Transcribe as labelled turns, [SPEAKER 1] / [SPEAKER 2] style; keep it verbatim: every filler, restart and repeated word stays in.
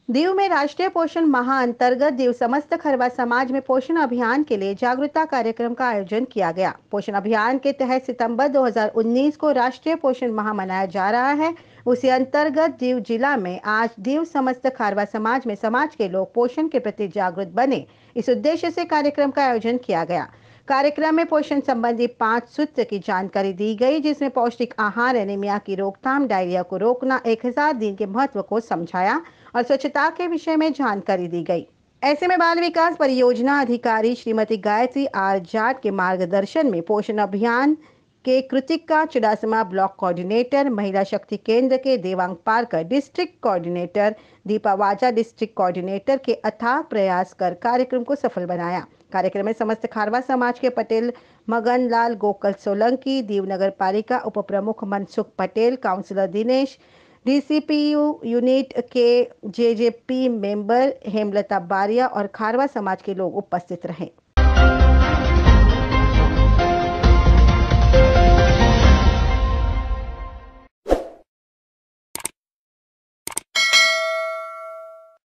[SPEAKER 1] दीव में राष्ट्रीय पोषण माह अंतर्गत दीव समस्त खरवा समाज में पोषण अभियान के लिए जागरूकता कार्यक्रम का आयोजन किया गया। पोषण अभियान के तहत सितंबर दो हज़ार उन्नीस को राष्ट्रीय पोषण माह मनाया जा रहा है। उसी अंतर्गत दीव जिला में आज दीव समस्त खारवा समाज में समाज के लोग पोषण के प्रति जागरूक बने, इस उद्देश्य से कार्यक्रम का आयोजन किया गया। कार्यक्रम में पोषण संबंधी पांच सूत्र की जानकारी दी गई, जिसमें पौष्टिक आहार, एनीमिया की रोकथाम, डायरिया को रोकना, एक हजार दिन के महत्व को समझाया और स्वच्छता के विषय में जानकारी दी गई। ऐसे में बाल विकास परियोजना अधिकारी श्रीमती गायत्री आर जाट के मार्गदर्शन में पोषण अभियान के कृतिका चुडासमा ब्लॉक कोऑर्डिनेटर, महिला शक्ति केंद्र के Devang Parkar district coordinator, Deepa Vaja district coordinator के अथाक प्रयास कर कार्यक्रम को सफल बनाया। कार्यक्रम में समस्त खारवा समाज के पटेल मगन लाल गोकल सोलंकी, दीव नगर पालिका उप प्रमुख Mansukh Patel, councillor Dinesh, DCPU unit के जेजेपी मेंबर हेमलता बारिया और खारवा समाज के लोग उपस्थित रहे।